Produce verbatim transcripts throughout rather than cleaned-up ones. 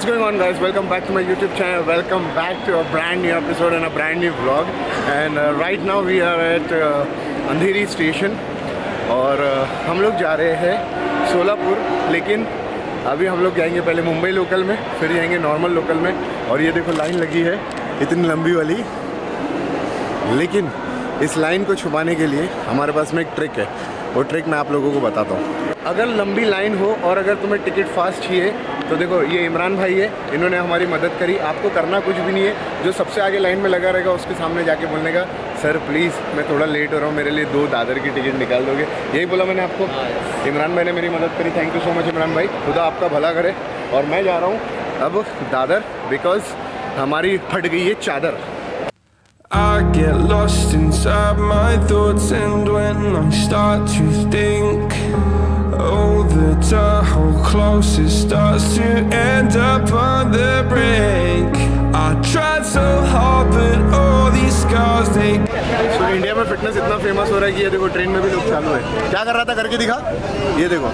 going on, guys? Welcome back to my YouTube channel. Welcome back to a brand new episode and a brand new vlog. And uh, right now we are at uh, Andheri station और uh, हम लोग जा रहे हैं सोलापुर, लेकिन अभी हम लोग जाएंगे पहले मुंबई लोकल में, फिर जाएंगे नॉर्मल लोकल में। और ये देखो लाइन लगी है इतनी लंबी वाली, लेकिन इस लाइन को छुपाने के लिए हमारे पास में एक ट्रिक है। वो ट्रिक मैं आप लोगों को बताता हूँ। अगर लंबी लाइन हो और अगर तुम्हें टिकट फास्ट चाहिए तो देखो ये इमरान भाई है, इन्होंने हमारी मदद करी। आपको करना कुछ भी नहीं है, जो सबसे आगे लाइन में लगा रहेगा उसके सामने जाके बोलने का, सर प्लीज़ मैं थोड़ा लेट हो रहा हूँ, मेरे लिए दो दादर की टिकट निकाल दोगे। यही बोला मैंने आपको। इमरान भाई ने मेरी मदद करी, thank you so much Imran भाई, खुदा आपका भला करे। और मैं जा रहा हूँ अब दादर, बिकॉज हमारी फट गई है चादर। I get lost inside my thoughts, and when I start to think, oh, the Tahoe closest starts to end up on the brink. I tried so hard, but all these scars they. So India में fitness इतना famous हो रहा है कि ये देखो train में भी लोग चालू है। क्या कर रहा था करके दिखा, ये देखो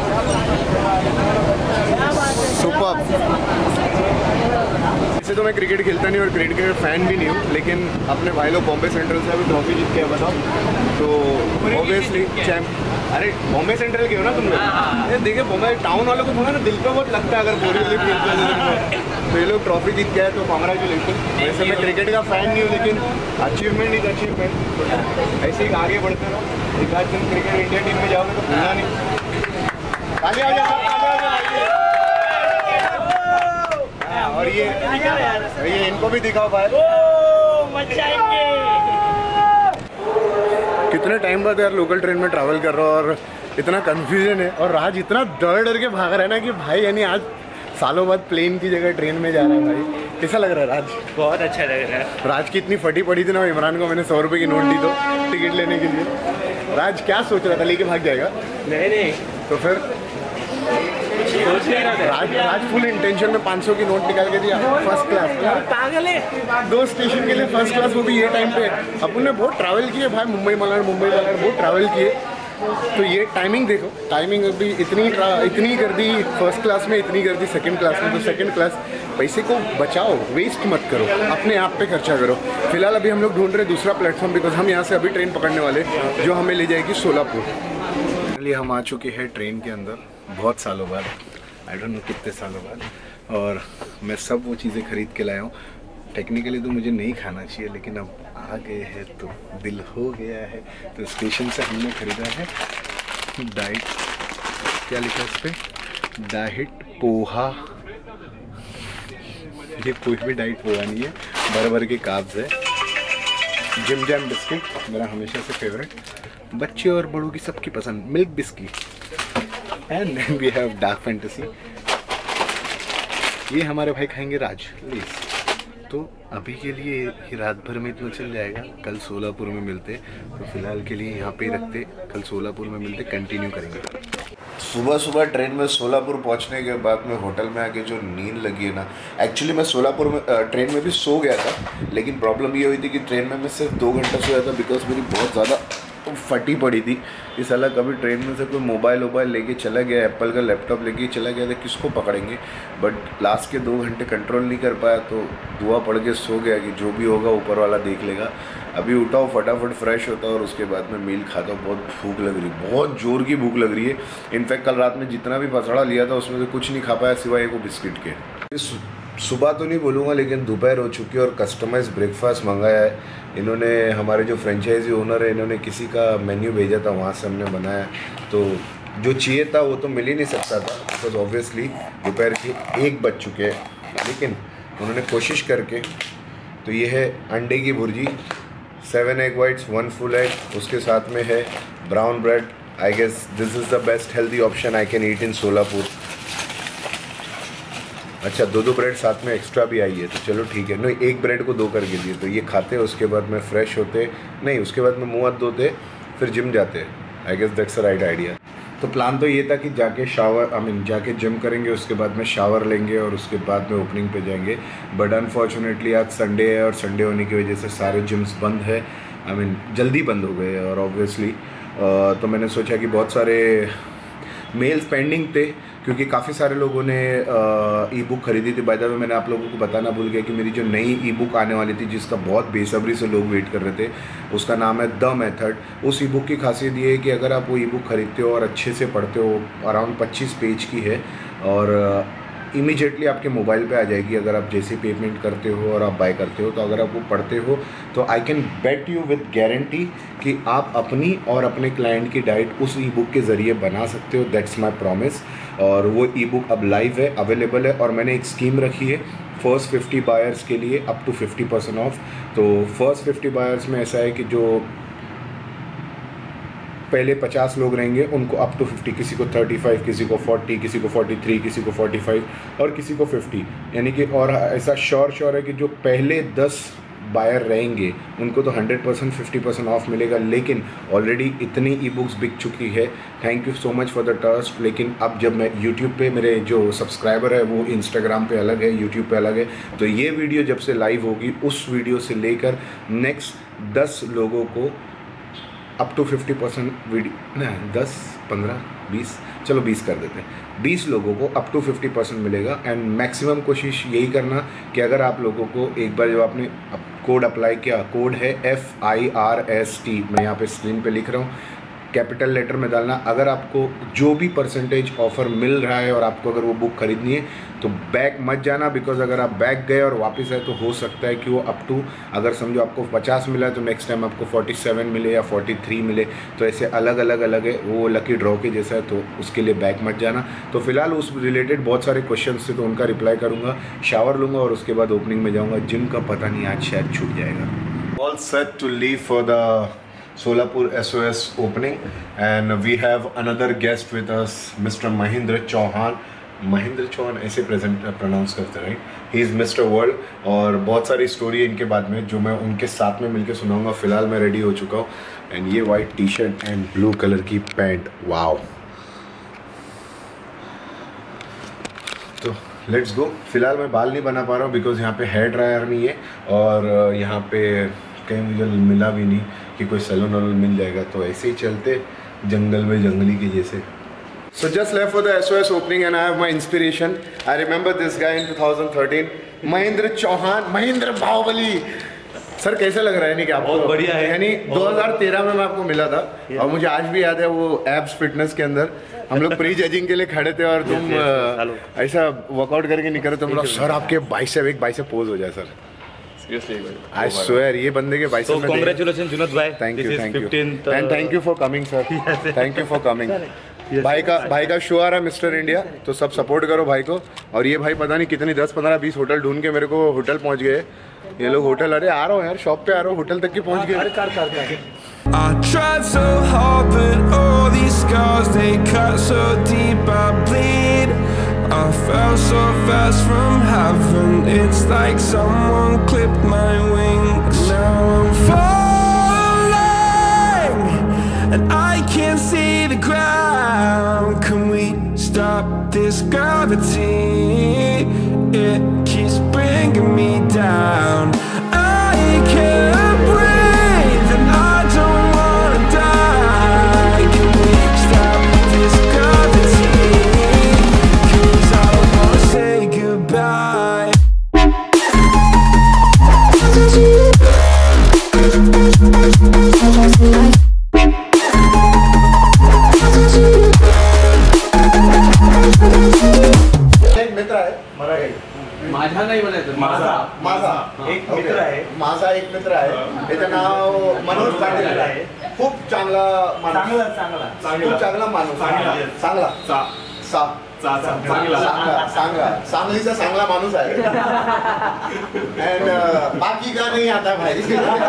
सुपर। वैसे तो मैं क्रिकेट खेलता नहीं और क्रिकेट के फैन भी नहीं हूँ, लेकिन अपने भाई लोग बॉम्बे सेंट्रल से अभी ट्रॉफी जीत के बताओ तो ऑब्वियसली चैम्प। अरे बॉम्बे सेंट्रल के हो ना तुम लोग? देखिए बॉम्बे टाउन वालों को थोड़ा ना दिल पे बहुत लगता है अगर बोरी खेलते हैं तो ये लोग ट्रॉफी जीत गए तो कांग्रेचुलेशन। वैसे मैं क्रिकेट का फैन नहीं हूँ, लेकिन अचीवमेंट इज अचीवमेंट। ऐसे ही आगे बढ़ते रहो, एक आध दिन क्रिकेट इंडिया टीम में जाओगे तो भूलना नहीं। आगे आ जाओ। और ये ये इनको भी दिखाओ भाई, कितने टाइम बाद यार लोकल ट्रेन में ट्रैवल कर रहा हूँ और इतना कंफ्यूजन है। और राज इतना डर डर के भाग रहा है ना कि भाई यानी आज सालों बाद प्लेन की जगह ट्रेन में जा रहा है। भाई कैसा लग रहा है राज? बहुत अच्छा लग रहा है। राज की इतनी फटी पड़ी थी ना, इमरान को मैंने सौ रुपए की नोट दी तो टिकट लेने के लिए। राज क्या सोच रहा था, लेके भाग जाएगा? नहीं नहीं, तो फिर राज राज फुल इंटेंशन में पाँच सौ की नोट निकाल के दिया, फर्स्ट क्लास। पागल है, दो स्टेशन के लिए फर्स्ट क्लास, वो भी ये टाइम पे। अपन ने बहुत ट्रैवल किए भाई, मुंबई मलाड मुंबई मलाड बहुत ट्रैवल किए। तो ये टाइमिंग देखो, टाइमिंग अभी इतनी इतनी कर दी फर्स्ट क्लास में, इतनी कर दी सेकंड क्लास में। तो सेकंड क्लास पैसे को बचाओ, वेस्ट मत करो, अपने आप पे खर्चा करो। फिलहाल अभी हम लोग ढूंढ रहे दूसरा प्लेटफॉर्म, बिकॉज हम यहाँ से अभी ट्रेन पकड़ने वाले जो हमें ले जाएगी सोलापुर। चलिए हम आ चुके हैं ट्रेन के अंदर, बहुत सालों बाद, आई डोंट नो कितने सालों बाद। और मैं सब वो चीज़ें खरीद के लाया हूँ। टेक्निकली तो मुझे नहीं खाना चाहिए, लेकिन अब आ गए हैं तो दिल हो गया है। तो स्टेशन से हमने खरीदा है डाइट, क्या लिखा है इस पर, डाइट पोहा। ये कोई भी डाइट पोहा नहीं है, भर भर के कार्ब्स है। जिम जैम बिस्किट मेरा हमेशा से फेवरेट, बच्चे और बड़ों की सबकी पसंद, milk biscuit. And then we have dark fantasy, ये हमारे भाई खाएंगे राज प्लीज। तो अभी के लिए ही रात भर में इतना चल जाएगा, कल सोलापुर में मिलते। तो फिलहाल के लिए यहाँ पे ही रखते, कल सोलापुर में मिलते, कंटिन्यू करेंगे। सुबह सुबह ट्रेन में सोलापुर पहुंचने के बाद में होटल में आके जो नींद लगी है ना, एक्चुअली मैं सोलापुर में ट्रेन में भी सो गया था, लेकिन प्रॉब्लम ये हुई थी कि ट्रेन में मैं सिर्फ दो घंटा सोया था, बिकॉज मेरी बहुत ज़्यादा फटी पड़ी थी। इस अलग कभी ट्रेन में से कोई मोबाइल वोबाइल लेके चला गया, एप्पल का लैपटॉप लेके चला गया था, किसको पकड़ेंगे। बट लास्ट के दो घंटे कंट्रोल नहीं कर पाया, तो दुआ पढ़ के सो गया कि जो भी होगा ऊपर वाला देख लेगा। अभी उठा हूँ, फटाफट फ्रेश होता और उसके बाद में मील खाता हूँ। बहुत भूख लग रही है, बहुत जोर की भूख लग रही है। इनफैक्ट कल रात में जितना भी पसड़ा लिया था उसमें से कुछ नहीं खा पाया सिवाय एक बिस्किट के। सुबह तो नहीं बोलूँगा, लेकिन दोपहर हो चुकी है और कस्टमाइज ब्रेकफास्ट मंगाया है इन्होंने। हमारे जो फ्रेंचाइजी ओनर है, इन्होंने किसी का मेन्यू भेजा था, वहाँ से हमने बनाया। तो जो चाहिए था वो तो मिल ही नहीं सकता था, बिकॉज ऑब्वियसली दोपहर के एक बज चुके हैं, लेकिन उन्होंने कोशिश करके। तो ये है अंडे की भुर्जी, seven egg whites, one full egg, उसके साथ में है brown bread. I guess this is the best healthy option I can eat in Solapur. अच्छा, दो दो ब्रेड साथ में एक्स्ट्रा भी आई है, तो चलो ठीक है। नहीं, एक ब्रेड को दो करके दिए, तो ये खाते हैं, उसके बाद में फ्रेश होते, नहीं उसके बाद में मुँह हाथ धोते, फिर जिम जाते। I guess that's a right idea. तो प्लान तो ये था कि जाके शावर आई मीन जाके जिम करेंगे, उसके बाद में शावर लेंगे और उसके बाद में ओपनिंग पे जाएंगे। बट अनफॉर्चुनेटली आज संडे है और संडे होने की वजह से सारे जिम्स बंद है, आई मीन जल्दी बंद हो गए। और ऑब्वियसली तो मैंने सोचा कि बहुत सारे मेल्स पेंडिंग थे, क्योंकि काफ़ी सारे लोगों ने ई बुक खरीदी थी। बाय द वे मैंने आप लोगों को बताना भूल गया कि मेरी जो नई ई बुक आने वाली थी, जिसका बहुत बेसब्री से लोग वेट कर रहे थे, उसका नाम है द मेथड। उस ई बुक की खासियत ये है कि अगर आप वो ई बुक खरीदते हो और अच्छे से पढ़ते हो, अराउंड पच्चीस पेज की है और इमीडिएटली आपके मोबाइल पे आ जाएगी अगर आप जैसे पेमेंट करते हो और आप बाय करते हो। तो अगर आप वो पढ़ते हो तो I can bet you with guarantee कि आप अपनी और अपने क्लाइंट की डाइट उस ई बुक के ज़रिए बना सकते हो। That's my promise. और वो ई बुक अब लाइव है, अवेलेबल है, और मैंने एक स्कीम रखी है फर्स्ट फिफ्टी बायर्स के लिए up to fifty percent off. तो फर्स्ट फिफ्टी बायर्स में ऐसा है कि जो पहले पचास लोग रहेंगे उनको अप टू फिफ्टी, किसी को थर्टी फाइव, किसी को फोर्टी, किसी को फोर्टी थ्री, किसी को फोर्टी फाइव और किसी को फिफ्टी, यानी कि और ऐसा श्योर श्योर है कि जो पहले दस बायर रहेंगे उनको तो hundred percent fifty percent off मिलेगा। लेकिन ऑलरेडी इतनी ई बुक्स बिक चुकी है, thank you so much for the trust. लेकिन अब जब मैं यूट्यूब पे, मेरे जो सब्सक्राइबर है वो इंस्टाग्राम पे अलग है, यूट्यूब पे अलग है, तो ये वीडियो जब से लाइव होगी उस वीडियो से लेकर नेक्स्ट दस लोगों को up to fifty percent video, नहीं दस पंद्रह बीस, चलो बीस कर देते हैं, बीस लोगों को अप टू फिफ्टी परसेंट मिलेगा। एंड मैक्सिमम कोशिश यही करना कि अगर आप लोगों को एक बार जब आपने कोड अप्लाई किया, कोड है F I R S T, मैं यहाँ पे स्क्रीन पे लिख रहा हूँ, कैपिटल लेटर में डालना। अगर आपको जो भी परसेंटेज ऑफ़र मिल रहा है और आपको अगर वो बुक खरीदनी है तो बैक मत जाना, बिकॉज अगर आप बैक गए और वापस आए तो हो सकता है कि वो अप टू, अगर समझो आपको पचास मिला है तो नेक्स्ट टाइम आपको फोर्टी सेवन मिले या फोर्टी थ्री मिले। तो ऐसे अलग अलग अलग है, वो लकी ड्रॉ के जैसा है, तो उसके लिए बैक मत जाना। तो फिलहाल उस रिलेटेड बहुत सारे क्वेश्चन थे तो उनका रिप्लाई करूँगा, शावर लूँगा और उसके बाद ओपनिंग में जाऊँगा। जिम का पता नहीं आज शायद छूट जाएगा। All set to leave for the Solapur S O S opening, and we have another guest with us, Mister Mahindra Chauhan. Mahindra Chauhan ऐसे प्रेजेंट प्रोनाउंस करते हैं, ही इज़ मिस्टर वर्ल्ड। और बहुत सारी स्टोरी इनके बाद में जो मैं उनके साथ में मिलके सुनाऊंगा। फिलहाल मैं रेडी हो चुका हूँ, एंड ये white T shirt and blue colour की पैंट, वाओ। तो लेट्स गो। फिलहाल मैं बाल नहीं बना पा रहा हूँ बिकॉज यहाँ पे हेयर ड्रायर नहीं है, और यहाँ पे कहीं मुझे मिला भी नहीं कि कोई सैलून वैलून मिल जाएगा, तो ऐसे ही चलते जंगल में जंगली के जैसे। So just left for the S O S opening and I have my inspiration. I remember this guy in twenty thirteen, Mahindra Chauhan, Mahindra Baahubali. Sir कैसा लग रहा है? नहीं कि आपको बहुत बढ़िया है। यानी दो हज़ार तेरह में मैं आपको मिला था और मुझे आज भी याद है वो एब्स फिटनेस के अंदर हम लोग प्री जजिंग के लिए खड़े थे और तुम ऐसा वर्कआउट करके निकल रहे थे। मतलब सर आपके बाइसेप, एक बाइसेप पोज हो जाए सर। I swear ये बंदे के बाइसेप में। So congratulations Junaid भाई। Thank you, thank you, fifteenth and thank you for coming sir. Thank you for coming. भाई का भाई का शो आ रहा है मिस्टर इंडिया, तो सब सपोर्ट करो भाई को। और ये भाई पता नहीं कितनी दस पंद्रह बीस होटल ढूंढ के मेरे को होटल पहुंच गए। ये लोग होटल, अरे आ रहा हूँ यार, शॉप पे आ रहा हूँ, होटल तक की पहुंच गए। I tried so hard but all these scars they cut so deep I bleed. I fell so fast from heaven, it's like someone clipped my wings. Now I'm falling and I can't see the ground. Can we stop this gravity? It keeps bringing me down. I can't breathe and I don't wanna die. Can we stop this gravity? 'Cause I don't wanna say goodbye. एक मित्र आहे मराठी, माझा नाही म्हणायचं, माझा माझा एक मित्र आहे, माझा एक मित्र आहे, त्याचं नाव मनोज पाटील आहे. खूप चांगला माणूस, चांगला चांगला खूप चांगला माणूस, चांगला सा सा चांगला चांगला सांगलीचा चांगला माणूस आहे. अँड बाकी का नाही आता भाई.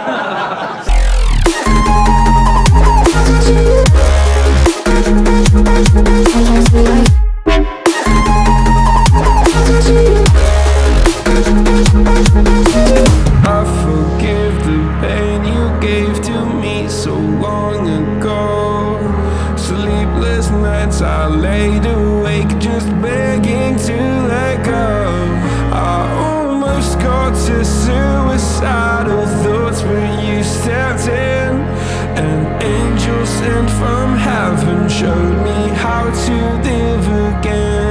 I forgive the pain you gave to me so long ago. Sleepless nights I laid awake just begging to let go. I almost got to suicidal thoughts but you stepped in. An angel sent from heaven showed me how to live again.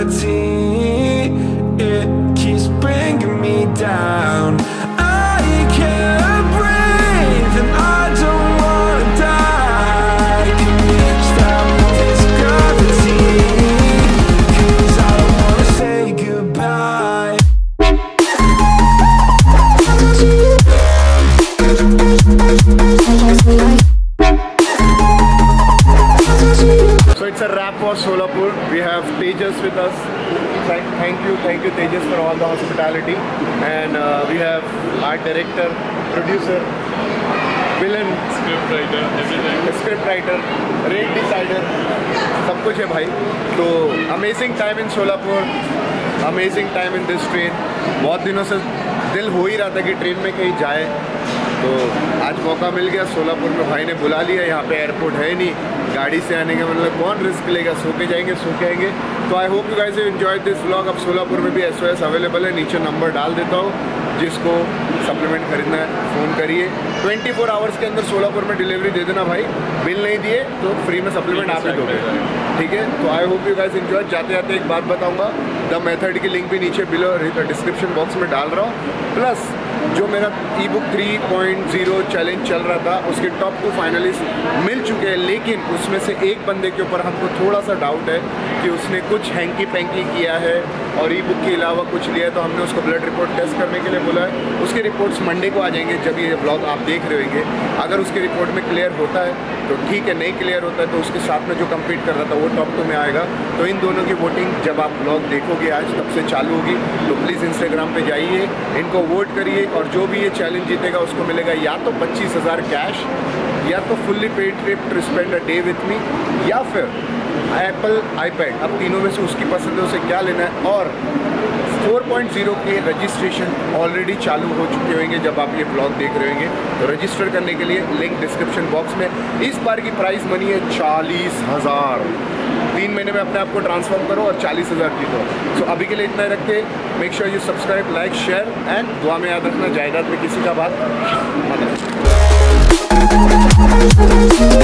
gravity, it keeps bringing me down. I can't breathe and I don't wanna die. Can you stop this gravity? 'Cause I don't wanna say goodbye. So it's a wrap for Solapur. We have Tejas with us. Thank, thank you, thank you Tejas for all the hospitality. And uh, we have art director, producer, villain, script writer, everything. script writer, rate decider, सब कुछ है भाई. तो amazing time in Solapur, amazing time in this train. बहुत दिनों से दिल हो ही रहा था कि ट्रेन में कहीं जाए, तो आज मौका मिल गया. सोलापुर में भाई ने बुला लिया. यहाँ पे एयरपोर्ट है नहीं, गाड़ी से आने का मतलब कौन रिस्क लेगा. सो के जाएंगे, सो के आएंगे. तो I hope you guys enjoy this vlog. अब सोलापुर में भी एस ओ एस अवेलेबल है, नीचे नंबर डाल देता हूँ. जिसको सप्लीमेंट खरीदना है फ़ोन करिए. चौबीस आवर्स के अंदर सोलापुर में डिलीवरी दे देना भाई. बिल नहीं दिए तो फ्री में सप्लीमेंट आप ही दोगे, ठीक है. तो I hope you guys enjoy. जाते जाते एक बात बताऊँगा, द मेथड की लिंक भी नीचे बिलो डिस्क्रिप्शन बॉक्स में डाल रहा हूँ. प्लस जो मेरा ebook three point zero challenge चल रहा था, उसके टॉप टू फाइनलिस्ट मिल चुके हैं. लेकिन उसमें से एक बंदे के ऊपर हमको थोड़ा सा डाउट है कि उसने कुछ हैंकी पैंकी किया है और ई बुक के अलावा कुछ लिया है. तो हमने उसको ब्लड रिपोर्ट टेस्ट करने के लिए बोला है. उसके रिपोर्ट्स मंडे को आ जाएंगे जब ये ब्लॉग आप देख रहे होंगे. अगर उसके रिपोर्ट में क्लियर होता है तो ठीक है, नहीं क्लियर होता है तो उसके साथ में जो कम्पीट कर रहा था वो टॉप टू में आएगा. तो इन दोनों की वोटिंग जब आप ब्लॉग देखोगे आज तब से चालू होगी. तो प्लीज़ इंस्टाग्राम पे जाइए, इनको वोट करिए और जो भी ये चैलेंज जीतेगा उसको मिलेगा या तो पच्चीस हज़ार कैश, या तो fully paid trip to spend a day with me, या फिर एप्पल आईपैड. अब तीनों में से उसकी पसंद है, उसे क्या लेना है. और फोर पॉइंट ज़ीरो के रजिस्ट्रेशन ऑलरेडी चालू हो चुके होंगे जब आप ये ब्लॉग देख रहे होंगे. तो रजिस्टर करने के लिए लिंक डिस्क्रिप्शन बॉक्स में. इस बार की प्राइस मनी है चालीस हज़ार. तीन महीने में अपने आप को ट्रांसफॉर्म करो और चालीस हज़ार जीतो. सो अभी के लिए इतना ही रखते. Make sure you subscribe, like, share and दुआ में याद रखना, जायदाद में किसी का बात मत.